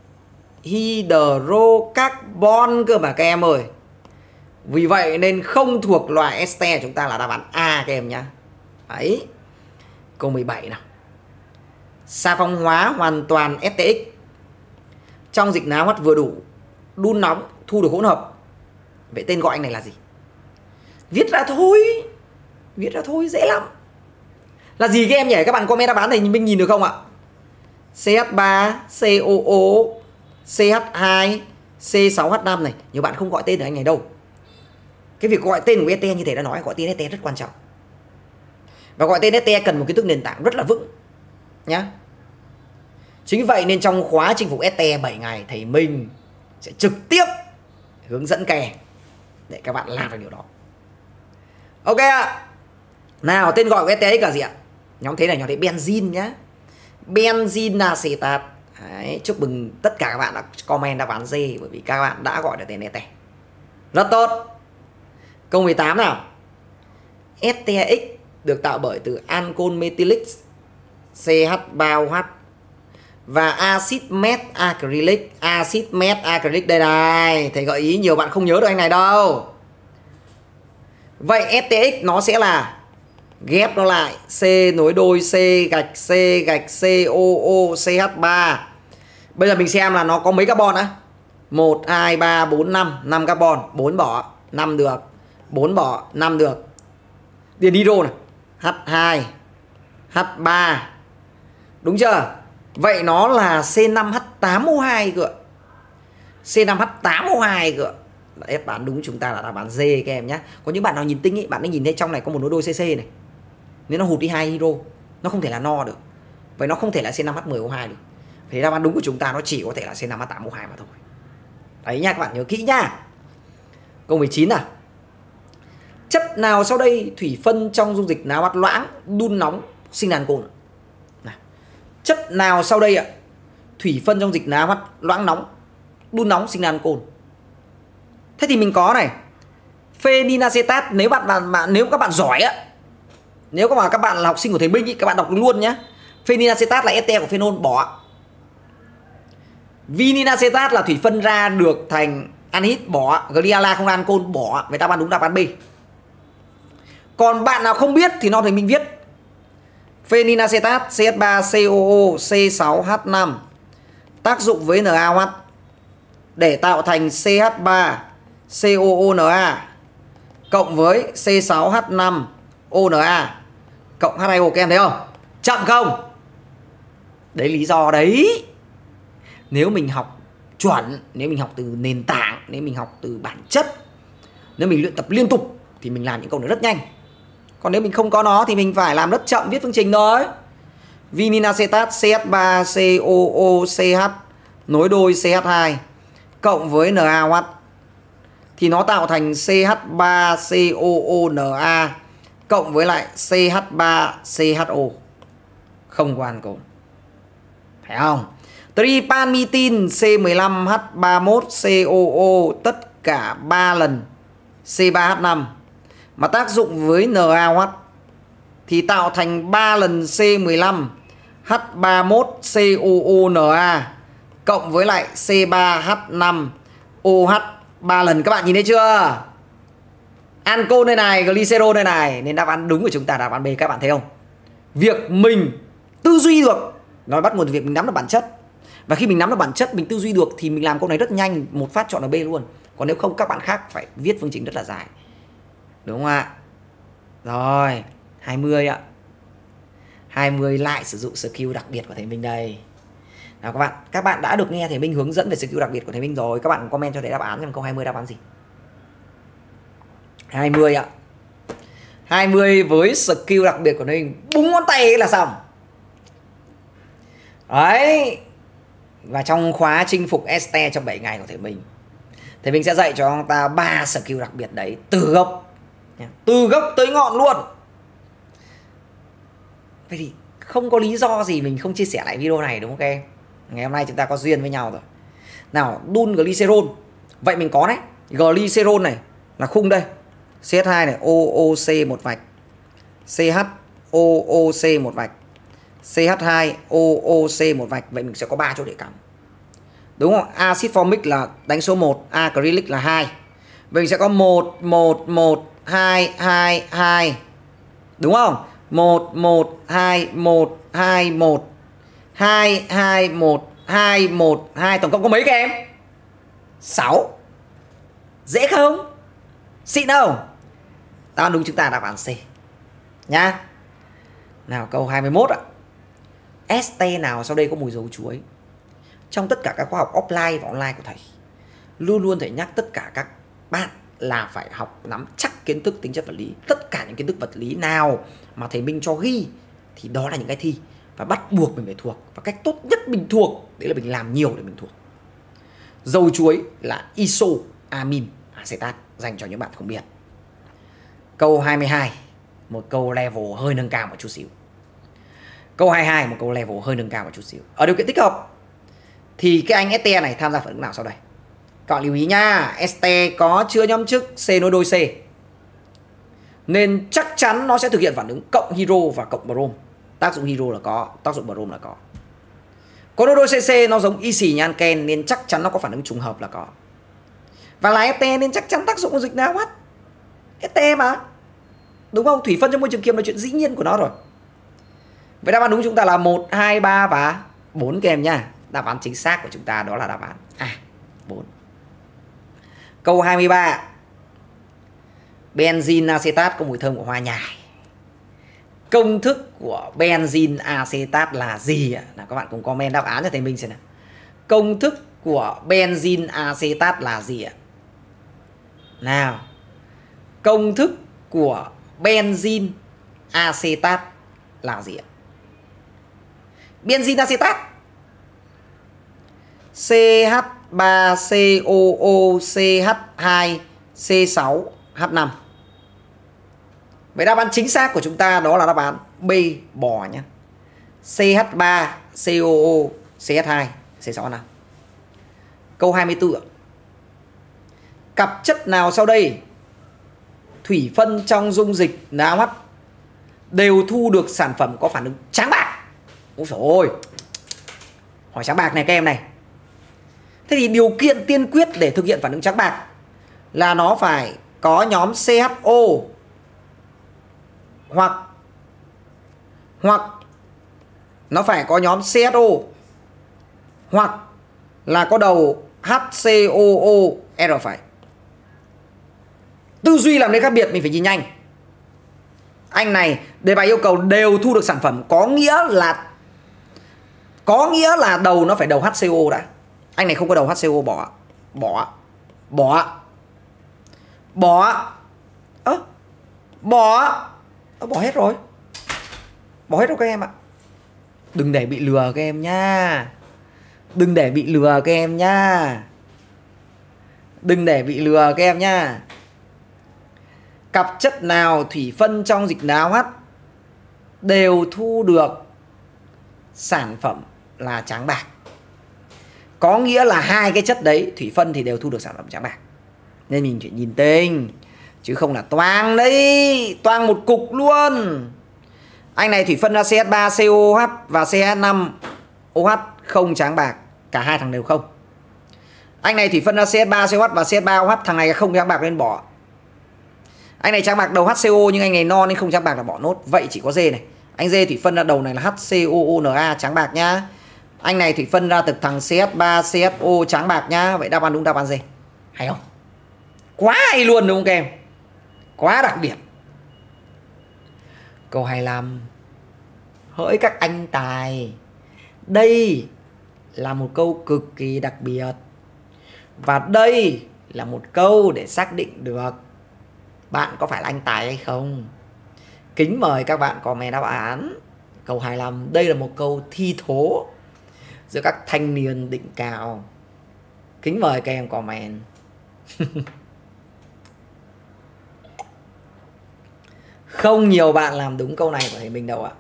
hydrocarbon cơ mà các em ơi. Vì vậy nên không thuộc loại ester, chúng ta là đáp án A các em nhá. Đấy. Câu mười bảy nào. Xà phòng hóa hoàn toàn ét tê ích trong dịch NaOH vừa đủ, đun nóng thu được hỗn hợp. Vậy tên gọi anh này là gì? Viết ra thôi. Viết ra thôi, dễ lắm. Là gì các em nhỉ? Các bạn comment đáp án này mình nhìn được không ạ? xê hát ba, xê o ô, xê hát hai, xê sáu H năm này. Nhiều bạn không gọi tên được anh này đâu. Cái việc gọi tên của ester như thế đã nói, gọi tên ester rất quan trọng. Và gọi tên ester cần một kiến thức nền tảng rất là vững nhá. Chính vì vậy nên trong khóa chinh phục ester bảy ngày thầy Minh sẽ trực tiếp hướng dẫn kèm để các bạn làm được điều đó. Ok ạ. Nào, tên gọi của ét tê ích là gì ạ? Nhóm thế này nhóm thế benzene nhá. Benzene acetat. Đấy, chúc mừng tất cả các bạn đã comment đáp án D, bởi vì các bạn đã gọi được tên ét tê. Rất tốt. Câu mười tám nào. ét tê ích được tạo bởi từ ancol methylic xê hát ba ô hát và axit met acrylic. Axit met acrylic đây này. Thầy gợi ý nhiều bạn không nhớ được anh này đâu. Vậy ét tê ích nó sẽ là ghép nó lại C nối đôi C gạch C gạch C O O C H ba. Bây giờ mình xem là nó có mấy carbon á. một, hai, ba, bốn, năm. năm carbon. bốn bỏ. năm được. bốn bỏ. năm được. Điền hydro này. H hai. H ba. Đúng chưa? Vậy nó là C năm H tám O hai cơ. C năm H tám O hai cơ. Đáp án đúng chúng ta là đáp án D các em nhé. Có những bạn nào nhìn tinh ấy, bạn ấy nhìn thấy trong này có một nối đôi C C này. Nếu nó hụt đi hai hydro, nó không thể là no được. Vậy nó không thể là C năm H mười O hai được. Thế đáp án đúng của chúng ta nó chỉ có thể là C năm H tám O hai mà thôi. Đấy nha, các bạn nhớ kỹ nha. Câu mười chín nào. Chất nào sau đây thủy phân trong dung dịch NaOH loãng đun nóng sinh ancol? Nào. Chất nào sau đây ạ? Thủy phân trong dịch NaOH loãng nóng đun nóng sinh ancol. Thế thì mình có này, pheninacetat. Nếu bạn, bạn, bạn nếu các bạn giỏi á, nếu các bạn các bạn là học sinh của thầy Minh ý, các bạn đọc luôn nhé. Pheninacetat là ester của phenol, bỏ. Vininacetat là thủy phân ra được thành anhydride, bỏ. Gliala không ancol, bỏ. Vậy đáp án đúng đáp án B. Còn bạn nào không biết thì nó thầy Minh viết pheninacetat C H ba C O O C sáu H năm tác dụng với NaOH để tạo thành C H ba C O O Na cộng với C sáu H năm O Na cộng H hai O. Các em thấy không? Chậm không? Đấy lý do đấy. Nếu mình học chuẩn, nếu mình học từ nền tảng, nếu mình học từ bản chất, nếu mình luyện tập liên tục thì mình làm những câu này rất nhanh. Còn nếu mình không có nó thì mình phải làm rất chậm, viết phương trình thôi. Vininacetat C H ba C O O C H nối đôi C H hai cộng với NaOH thì nó tạo thành C H ba C O O Na cộng với lại C H ba C H O. Không có ancol. Phải không? Tripalmitin C mười lăm H ba mươi mốt C O O tất cả ba lần C ba H năm mà tác dụng với NaOH thì tạo thành ba lần C mười lăm H ba mươi mốt C O O Na cộng với lại C ba H năm O H ba lần. Các bạn nhìn thấy chưa? Ancol đây này, glycerol đây này, nên đáp án đúng của chúng ta là đáp án B. Các bạn thấy không? Việc mình tư duy được nó bắt nguồn từ việc mình nắm được bản chất. Và khi mình nắm được bản chất, mình tư duy được thì mình làm câu này rất nhanh, một phát chọn là B luôn. Còn nếu không các bạn khác phải viết phương trình rất là dài. Đúng không ạ? Rồi, hai mươi ạ. hai mươi lại sử dụng skill đặc biệt của thầy Minh đây. Nào các bạn, các bạn đã được nghe thầy Minh hướng dẫn về skill đặc biệt của thầy Minh rồi. Các bạn comment cho thầy đáp án xem câu hai mươi đáp án gì. hai mươi ạ. hai mươi với skill đặc biệt của thầy Minh, búng ngón tay là xong. Đấy. Và trong khóa chinh phục ester trong bảy ngày của thầy Minh, thầy Minh sẽ dạy cho chúng ta ba skill đặc biệt đấy từ gốc. Từ gốc tới ngọn luôn. Vậy thì không có lý do gì mình không chia sẻ lại video này, đúng không các em? Ngày hôm nay chúng ta có duyên với nhau rồi. Nào, đun glycerol. Vậy mình có đấy, glycerol này là khung đây, C H hai này, O O C một vạch, C H O O C một vạch, C H hai O O C một vạch. Vậy mình sẽ có ba chỗ để cắm. Đúng không? Acid formic là đánh số một, acrylic là hai. Vậy mình sẽ có một, một, một, hai, hai, hai. Đúng không? một, một, hai, một, hai, một, hai, hai, một, hai, một, hai. Tổng cộng có mấy các em? sáu. Dễ không? Xịn không? Đáp án đúng chúng ta đáp án C nhá. Nào câu hai mươi mốt ạ. Ester nào sau đây có mùi dấu chuối? Trong tất cả các khóa học offline và online của thầy, luôn luôn thầy nhắc tất cả các bạn là phải học nắm chắc kiến thức tính chất vật lý. Tất cả những kiến thức vật lý nào mà thầy Minh cho ghi thì đó là những cái thi và bắt buộc mình phải thuộc. Và cách tốt nhất mình thuộc đấy là mình làm nhiều để mình thuộc. Dầu chuối là isoamin acetat, dành cho những bạn không biết. Câu hai mươi hai. một câu level hơi nâng cao một chút xíu. Câu hai mươi hai một câu level hơi nâng cao một chút xíu. Ở điều kiện tích hợp thì cái anh ét tê này tham gia phản ứng nào sau đây? Các bạn lưu ý nha, ét tê có chứa nhóm chức C nối đôi C, nên chắc chắn nó sẽ thực hiện phản ứng cộng hydro và cộng brom. Tác dụng hydro là có, tác dụng brom là có. Có nối đôi xê xê nó giống y xì như alken nên chắc chắn nó có phản ứng trùng hợp là có. Và là ét tê nên chắc chắn tác dụng của dịch nào hết. ét tê mà. Đúng không? Thủy phân trong môi trường kiềm là chuyện dĩ nhiên của nó rồi. Vậy đáp án đúng chúng ta là một, hai, ba và bốn các em nha. Đáp án chính xác của chúng ta đó là đáp án A, bốn. Câu hai mươi ba. Benzene acetat có mùi thơm của hoa nhài. Công thức của benzene acetat là gì ạ? Nào, các bạn cùng comment đáp án cho thầy Minh xem nào. Công thức của benzene acetat là gì ạ? Nào. Công thức của benzene acetat là gì ạ? Benzene acetat xê hát ba xê o o xê hát hai xê sáu hát năm. Vậy đáp án chính xác của chúng ta đó là đáp án B, bò nhé. xê hát ba xê o o xê hát hai xê sáu hát năm. Câu hai mươi tư. Cặp chất nào sau đây thủy phân trong dung dịch en a ô hát đều thu được sản phẩm có phản ứng trắng bạc? Ôi dồi ôi, hỏi trắng bạc này các em này. Thế thì điều kiện tiên quyết để thực hiện phản ứng trắng bạc là nó phải có nhóm xê hát o hoặc hoặc nó phải có nhóm xê hát o hoặc là có đầu hát xê o o rờ phải. Tư duy làm nên khác biệt, mình phải nhìn nhanh. Anh này đề bài yêu cầu đều thu được sản phẩm, có nghĩa là có nghĩa là đầu nó phải đầu hát xê o đã. Anh này không có đầu hát xê o, bỏ bỏ bỏ bỏ ơ à, bỏ à, bỏ hết rồi, bỏ hết rồi các em ạ. Đừng để bị lừa các em nha, đừng để bị lừa các em nha, đừng để bị lừa các em nha. Cặp chất nào thủy phân trong dịch en a ô hát đều thu được sản phẩm là trắng bạc? Có nghĩa là hai cái chất đấy thủy phân thì đều thu được sản phẩm trắng bạc. Nên mình phải nhìn tên, chứ không là toang đấy, toang một cục luôn. Anh này thủy phân ra xê hát ba xê o hát và xê hát năm ô hát không trắng bạc, cả hai thằng đều không. Anh này thủy phân ra xê hát ba xê o hát và xê hát ba ô hát, thằng này không trắng bạc nên bỏ. Anh này trắng bạc đầu hát xê o nhưng anh này non nên không trắng bạc là bỏ nốt. Vậy chỉ có D này. Anh D thủy phân ra đầu này là hát xê o o en a trắng bạc nhá. Anh này thủy phân ra từ thằng xê hát ba xê hát o trắng bạc nhá. Vậy đáp án đúng đáp án D. Hay không? Quá hay luôn đúng không các em? Quá đặc biệt. Câu hai mươi lăm. Hỡi các anh tài, đây là một câu cực kỳ đặc biệt. Và đây là một câu để xác định được bạn có phải là anh tài hay không. Kính mời các bạn comment đáp án. Câu hai mươi lăm. Đây là một câu thi thố giữa các thanh niên đỉnh cao. Kính mời các em comment. Không nhiều bạn làm đúng câu này của thầy Minh đâu ạ.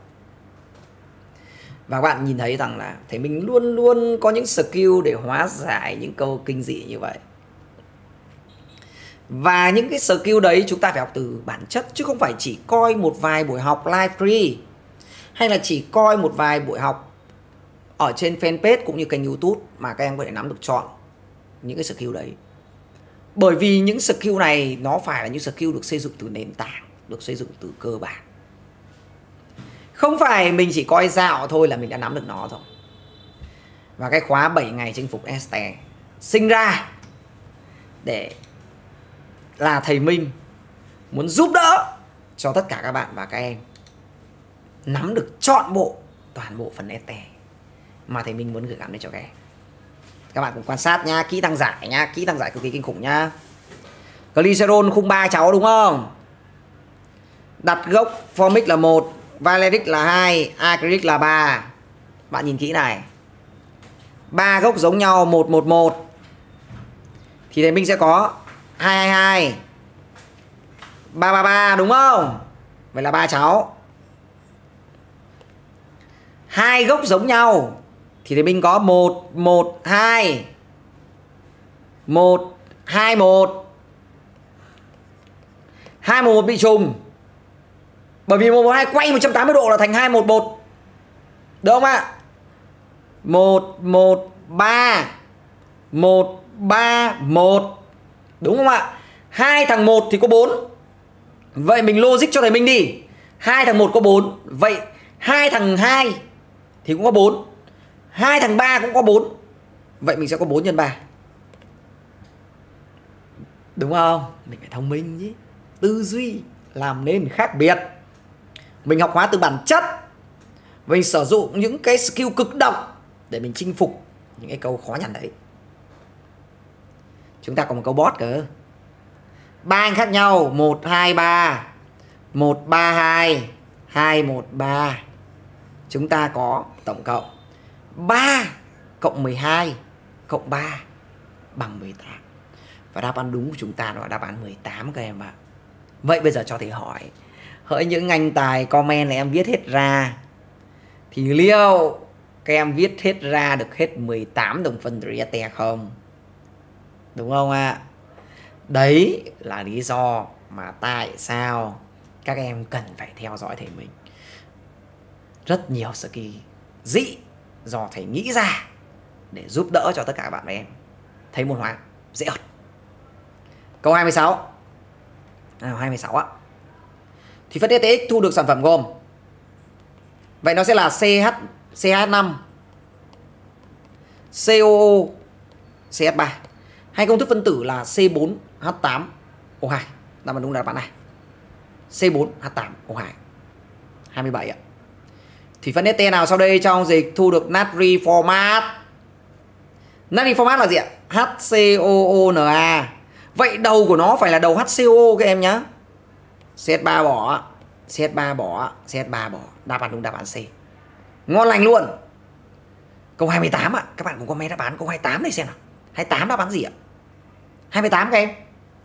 Và các bạn nhìn thấy rằng là thầy Minh luôn luôn có những skill để hóa giải những câu kinh dị như vậy. Và những cái skill đấy chúng ta phải học từ bản chất, chứ không phải chỉ coi một vài buổi học live free, hay là chỉ coi một vài buổi học ở trên fanpage cũng như kênh YouTube mà các em có thể nắm được trọn những cái skill đấy. Bởi vì những skill này nó phải là những skill được xây dựng từ nền tảng, được xây dựng từ cơ bản. Không phải mình chỉ coi dạo thôi là mình đã nắm được nó rồi. Và cái khóa bảy ngày chinh phục ét tê sinh ra để là thầy Minh muốn giúp đỡ cho tất cả các bạn và các em nắm được trọn bộ toàn bộ phần ét tê mà thầy Minh muốn gửi gắm đến cho các em. Các bạn cùng quan sát nha, kỹ năng giải nha, kỹ năng giải cực kỳ kinh khủng nha. Glycerol khung ba cháu đúng không? Đặt gốc formic là một, valeric là hai, acrylic là ba. Bạn nhìn kỹ này. Ba gốc giống nhau một một một thì thầy Minh sẽ có hai hai hai, ba ba ba đúng không? Vậy là ba cháu. Hai gốc giống nhau thì thầy Minh có một một hai. một hai một. hai một một bị trùng. Bởi vì một một hai quay một trăm tám mươi độ là thành hai một một. Được không ạ? một một ba. một ba một. Đúng không ạ? hai thằng một thì có bốn. Vậy mình logic cho thầy Minh đi. hai thằng một có bốn. Vậy hai thằng hai thì cũng có bốn. hai thằng ba cũng có bốn. Vậy mình sẽ có bốn nhân ba. Đúng không? Mình phải thông minh chứ. Tư duy làm nên khác biệt. Mình học hóa từ bản chất. Mình sử dụng những cái skill cực độc để mình chinh phục những cái câu khó nhằn đấy. Chúng ta có một câu boss cơ. Ba anh khác nhau, một hai ba, một ba hai, hai một ba. Chúng ta có tổng cộng ba cộng mười hai cộng ba bằng mười tám. Và đáp án đúng của chúng ta là đáp án mười tám các em ạ. Vậy bây giờ cho thầy hỏi, hỡi những anh tài comment là em viết hết ra thì liệu các em viết hết ra được hết mười tám đồng phân rê tê không? Đúng không ạ? À? Đấy là lý do mà tại sao các em cần phải theo dõi thầy mình. Rất nhiều skill dị do thầy nghĩ ra để giúp đỡ cho tất cả các bạn và em thấy môn hóa dễ ợt. Câu hai mươi sáu. À, hai mươi sáu ạ. Thì phân e tê ích thu được sản phẩm gồm. Vậy nó sẽ là xê hát, xê hát năm, xê o o, xê ét ba. Hay công thức phân tử là xê bốn hát tám o hai. Đáp án đúng là đáp án này. xê bốn hát tám o hai. hai mươi bảy ạ. Thì phân ét tê nào sau đây trong dịch thu được natri format? Natri format là gì ạ? hát xê o o en a. Vậy đầu của nó phải là đầu hát xê o o các em nhá. xê ét ba bỏ, xê ét ba bỏ, xê ét ba bỏ. Đáp án đúng đáp án C. Ngon lành luôn. Câu hai mươi tám ạ. Các bạn cũng comment đáp án câu hai mươi tám này xem nào. hai mươi tám đáp án gì ạ? hai mươi tám các em.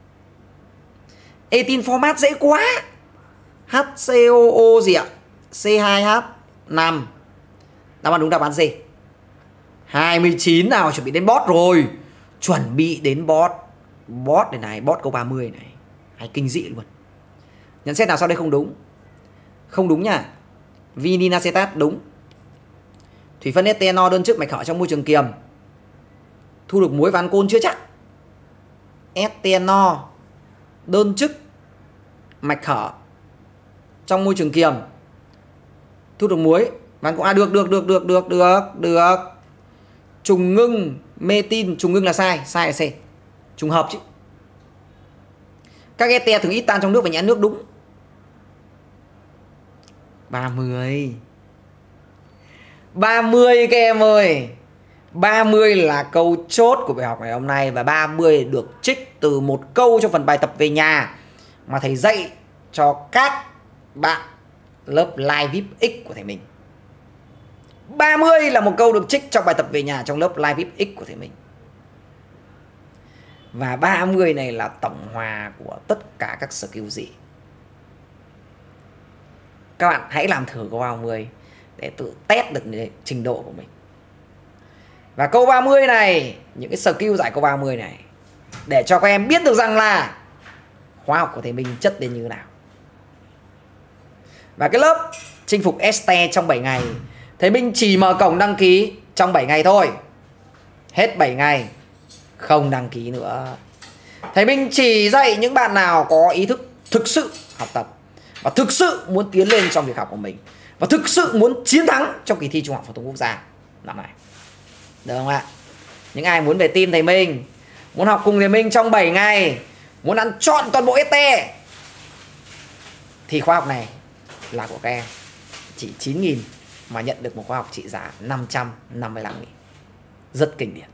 Etin format dễ quá. hát xê o o gì ạ? xê hai hát năm. Đáp án đúng đáp án C. hai mươi chín nào, chuẩn bị đến boss rồi. Chuẩn bị đến boss. Boss này này, boss câu ba mươi này. Hay kinh dị luôn. Nhận xét nào sau đây không đúng? Không đúng nha. Vinin acetat đúng. Thủy phân ethanol đơn chức mạch hở trong môi trường kiềm thu được muối và ancol chưa chắc. Ethanol đơn chức mạch hở trong môi trường kiềm thu được muối và ancol. À được được được được được được được. Trùng ngưng metin, trùng ngưng là sai, sai là C. Trùng hợp chứ. Các ete thường ít tan trong nước và nhãn nước đúng. ba mươi. ba mươi các em ơi. ba mươi là câu chốt của bài học ngày hôm nay. Và ba mươi được trích từ một câu trong phần bài tập về nhà mà thầy dạy cho các bạn lớp Live vê i pê X của thầy mình. ba mươi là một câu được trích trong bài tập về nhà trong lớp Live vê i pê X của thầy mình. Và ba mươi này là tổng hòa của tất cả các skill dị. Các bạn hãy làm thử câu ba mươi để tự test được trình độ của mình. Và câu ba mươi này, những cái skill giải câu ba mươi này, để cho các em biết được rằng là khóa học của thầy Minh chất đến như thế nào. Và cái lớp chinh phục ét tê e trong bảy ngày, thầy Minh chỉ mở cổng đăng ký trong bảy ngày thôi. Hết bảy ngày không đăng ký nữa. Thầy Minh chỉ dạy những bạn nào có ý thức thực sự học tập và thực sự muốn tiến lên trong việc học của mình và thực sự muốn chiến thắng trong kỳ thi Trung học phổ thông quốc gia năm nay. Được không ạ? Những ai muốn về team thầy Minh, muốn học cùng thầy Minh trong bảy ngày, muốn ăn trọn toàn bộ ét tê e thì khóa học này là của các em. Chỉ chín nghìn mà nhận được một khóa học trị giá năm trăm năm mươi lăm nghìn. Rất kinh điển.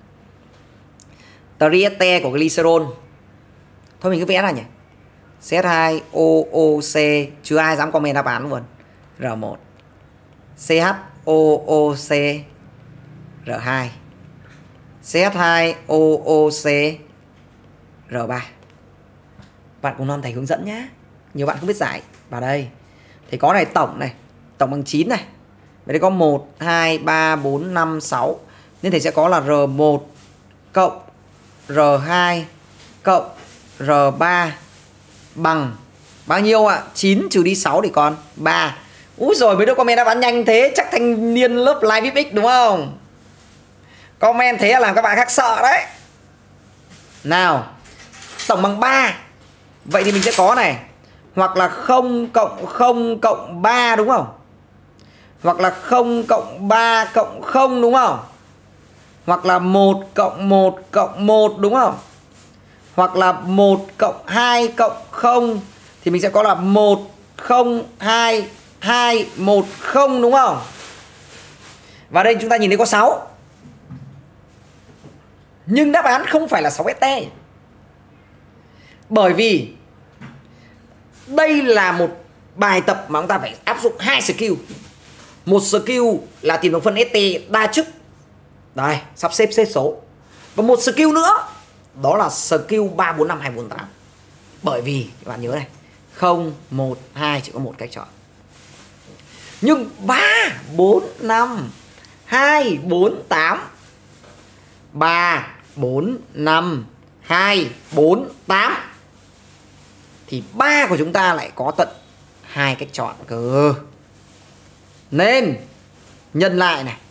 Trieste của glycerol. Thôi mình cứ vẽ ra nhỉ. xê hát hai O O C. Chưa ai dám comment đáp án luôn. R một. xê hát O O C. R hai. xê hát hai O O C. R ba. Bạn cùng non thầy hướng dẫn nhé. Nhiều bạn không biết giải. Vào đây. Thì có này tổng này. Tổng bằng chín này. Vậy đây có một, hai, ba, bốn, năm, sáu. Nên thầy sẽ có là R một cộng R hai cộng R ba bằng bao nhiêu ạ? À? chín trừ đi sáu thì còn ba. Úi rồi mấy đứa comment đáp án nhanh thế. Chắc thanh niên lớp Live vê i pê X đúng không? Comment thế là làm các bạn khác sợ đấy. Nào. Tổng bằng ba. Vậy thì mình sẽ có này. Hoặc là không cộng không cộng ba đúng không? Hoặc là không cộng ba cộng không đúng không? Hoặc là một cộng một cộng một đúng không? Hoặc là một cộng hai cộng không. Thì mình sẽ có là một không hai hai một không đúng không? Và đây chúng ta nhìn thấy có sáu. Nhưng đáp án không phải là sáu S T. Bởi vì đây là một bài tập mà chúng ta phải áp dụng hai skill. Một skill là tìm đồng phân S T đa chức. Đây, sắp xếp xếp số. Và một skill nữa, đó là skill ba, bốn, năm, hai, bốn, tám. Bởi vì các bạn nhớ này, không, một, hai chỉ có một cách chọn. Nhưng ba, bốn, năm, hai, bốn, tám, ba, bốn, năm, hai, bốn, tám thì ba của chúng ta lại có tận hai cách chọn cơ. Nên nhân lại này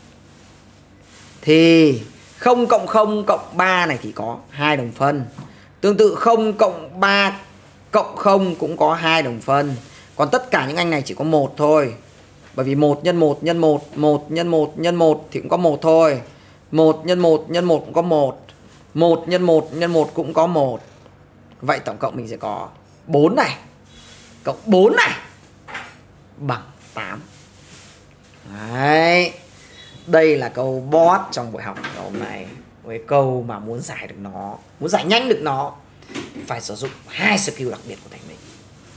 thì không cộng không cộng ba này thì có hai đồng phân. Tương tự không cộng ba cộng không cũng có hai đồng phân. Còn tất cả những anh này chỉ có một thôi. Bởi vì một nhân một nhân một, một nhân một nhân một thì cũng có một thôi. một nhân một nhân một cũng có một. một nhân một nhân một cũng có một. Vậy tổng cộng mình sẽ có bốn này cộng bốn này bằng tám. Đấy. Đây là câu boss trong buổi học ngày hôm nay. Với câu mà muốn giải được nó, muốn giải nhanh được nó, phải sử dụng hai skill đặc biệt của thầy mình.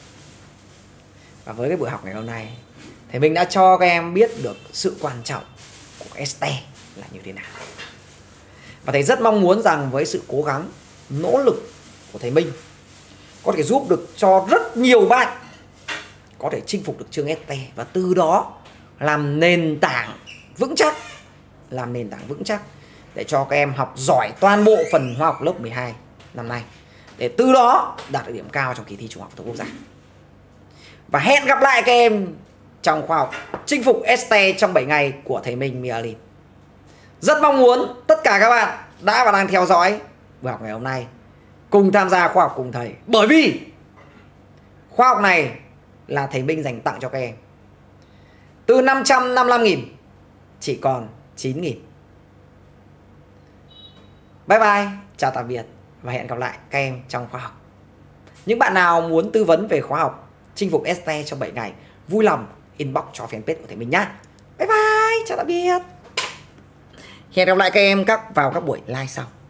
Và với cái buổi học ngày hôm nay, thầy mình đã cho các em biết được sự quan trọng của S T là như thế nào. Và thầy rất mong muốn rằng với sự cố gắng, nỗ lực của thầy Minh có thể giúp được cho rất nhiều bạn có thể chinh phục được chương S T và từ đó làm nền tảng vững chắc, làm nền tảng vững chắc để cho các em học giỏi toàn bộ phần hóa học lớp mười hai năm nay, để từ đó đạt được điểm cao trong kỳ thi Trung học phổ thông quốc gia. Và hẹn gặp lại các em trong khóa học chinh phục S T trong bảy ngày của thầy Minh Mialin. Rất mong muốn tất cả các bạn đã và đang theo dõi buổi học ngày hôm nay cùng tham gia khóa học cùng thầy. Bởi vì khóa học này là thầy Minh dành tặng cho các em. Từ năm trăm năm mươi lăm nghìn chỉ còn chín nghìn. Bye bye, chào tạm biệt và hẹn gặp lại các em trong khóa học. Những bạn nào muốn tư vấn về khóa học chinh phục S T trong bảy ngày, vui lòng inbox cho fanpage của thầy Minh nhé. Bye bye, chào tạm biệt. Hẹn gặp lại các em các vào các buổi live sau.